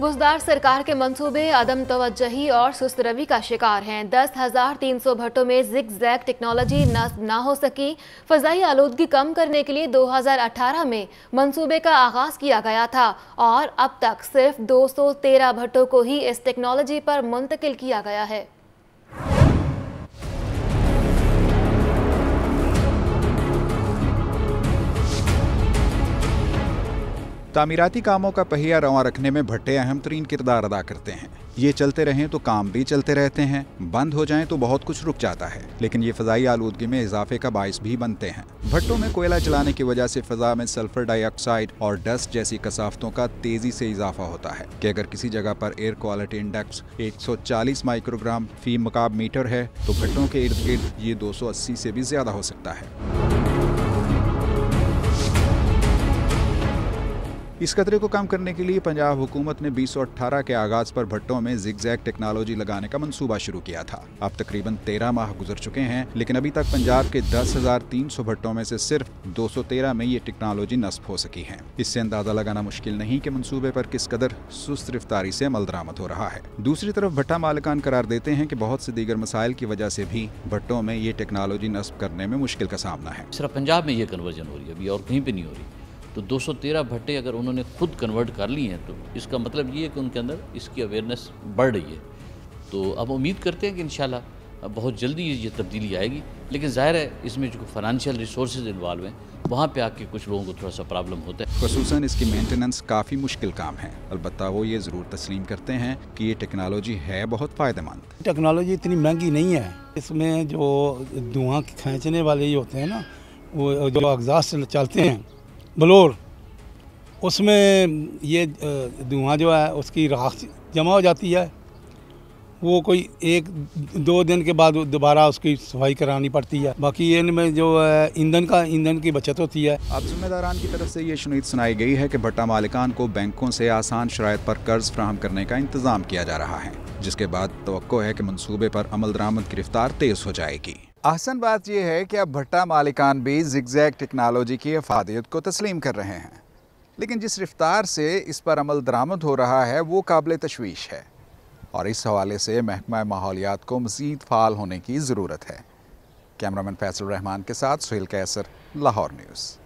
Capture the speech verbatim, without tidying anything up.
बुज़दार सरकार के मंसूबे अदम तवज्जुही और सुस्त रवि का शिकार हैं। दस हजार तीन सौ भट्टों में जिग जैग टेक्नोलॉजी नस्ब ना हो सकी। फ़ज़ाई आलूदगी कम करने के लिए दो हजार अठारह में मंसूबे का आगाज़ किया गया था और अब तक सिर्फ दो सौ तेरह भट्टों को ही इस टेक्नोलॉजी पर मुंतकिल किया गया है। तामीराती कामों का पहिया रवां रखने में भट्टे अहम तरीन किरदार अदा करते हैं। ये चलते रहें तो काम भी चलते रहते हैं, बंद हो जाएं तो बहुत कुछ रुक जाता है, लेकिन ये फ़ज़ाई आलूदगी में इजाफे का बाइस भी बनते हैं। भट्टों में कोयला जलाने की वजह से फ़ज़ा में सल्फर डाइऑक्साइड और डस्ट जैसी कसाफ़तों का तेज़ी से इजाफा होता है कि अगर किसी जगह पर एयर क्वालिटी इंडेक्स एक सौ चालीस माइक्रोग्राम फी मकाब मीटर है तो भट्टों के इर्द गिर्द ये दो सौ अस्सी से भी ज़्यादा हो सकता है। इस खतरे को कम करने के लिए पंजाब हुकूमत ने बीस सौ अठारह के आगाज़ पर भट्टों में जिग जैग टेक्नोलॉजी लगाने का मंसूबा शुरू किया था। अब तकरीबन तेरह माह गुजर चुके हैं, लेकिन अभी तक पंजाब के दस हजार तीन सौ भट्टों में से सिर्फ दो सौ तेरह में ये टेक्नोलॉजी नस्ब हो सकी है। इससे अंदाजा लगाना मुश्किल नहीं कि मंसूबे पर किस कदर सुस्त रफ्तारी से अमल दरामद हो रहा है। दूसरी तरफ भट्टा मालिकान करार देते हैं कि बहुत से दीगर मसाइल की वजह से भी भट्टों में ये टेक्नोलॉजी नस्ब करने में मुश्किल का सामना है। सिर्फ पंजाब में ये कन्वर्जन हो रही है, अभी और कहीं पर नहीं हो रही। तो दो सौ तेरह भट्टे अगर उन्होंने खुद कन्वर्ट कर ली हैं तो इसका मतलब ये है कि उनके अंदर इसकी अवेयरनेस बढ़ रही है। तो अब उम्मीद करते हैं कि इंशाल्लाह बहुत जल्दी ये तब्दीली आएगी, लेकिन ज़ाहिर है इसमें जो फाइनेंशियल रिसोर्सेज इन्वॉल्व हैं वहाँ पे आके कुछ लोगों को थोड़ा सा प्रॉब्लम होता है। ख़ुसूसन इसकी मेंटेनेंस काफ़ी मुश्किल काम है। अलबत्ता वो ये ज़रूर तस्लीम करते हैं कि ये टेक्नोलॉजी है बहुत फ़ायदेमंद। टेक्नोलॉजी इतनी महंगी नहीं है। इसमें जो धुआं खींचने वाले ये होते हैं ना, वो जो एग्जॉस्ट चलते हैं ब्लोर, उसमें ये धुआं जो है उसकी राख जमा हो जाती है। वो कोई एक दो दिन के बाद दोबारा उसकी सफाई करानी पड़ती है। बाकी इनमें जो ईंधन का ईंधन की बचत होती है। अब जिम्मेदारान की तरफ से ये शुनीद सुनाई गई है कि भट्टा मालिकान को बैंकों से आसान शराइत पर कर्ज फ्राहम करने का इंतजाम किया जा रहा है, जिसके बाद तवक्को है कि मंसूबे पर अमल दरामद की रफ्तार तेज हो जाएगी। आसान बात यह है कि अब भट्टा मालिकान भी जिग जैग टेक्नोलॉजी की अफादियत को तस्लीम कर रहे हैं, लेकिन जिस रफ्तार से इस पर अमल दरामद हो रहा है वो काबिल तशवीश है और इस हवाले से महकमा माहौलियात को मज़ीद फ़ाल होने की ज़रूरत है। कैमरामैन फैसल रहमान के साथ सुहेल कैसर, लाहौर न्यूज़।